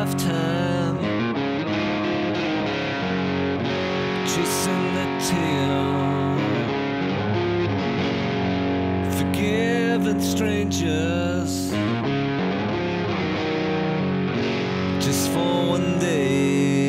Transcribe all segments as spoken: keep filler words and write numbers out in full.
lifetime, chasing the tail, forgiving strangers just for one day.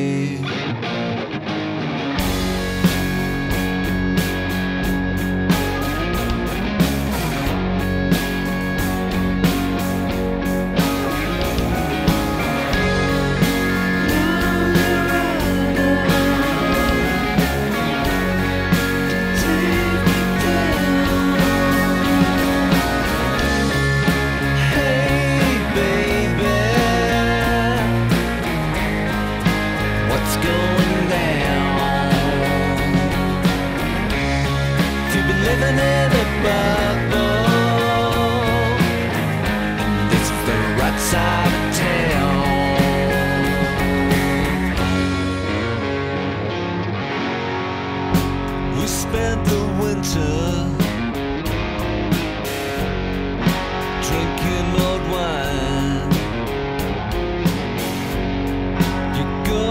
What's going down? You've been living in a bubble, and this is the right side of town. We spent the winter drinking old wine. You go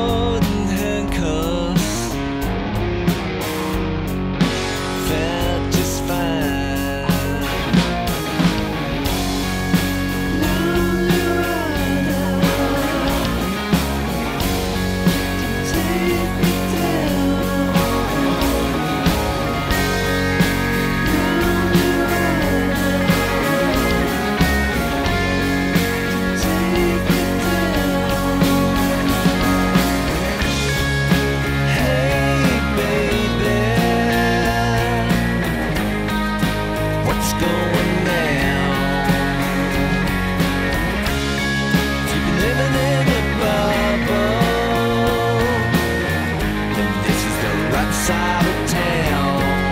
side of town.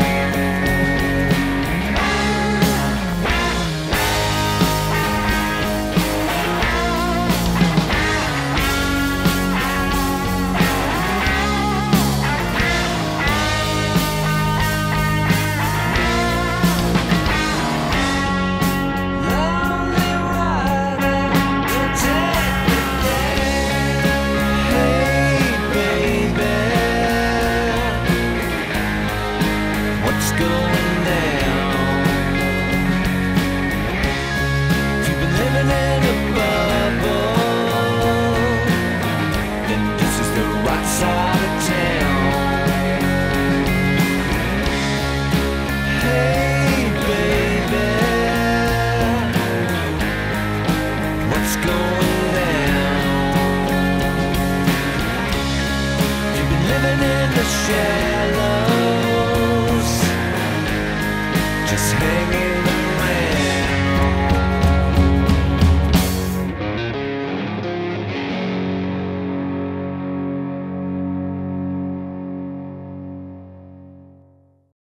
Lonely rider, you'll take me there. Hey baby, what's going down? You've been living in a bubble, then this is the right side of town. Hey baby, what's going down? You've been living in the shallows, just hanging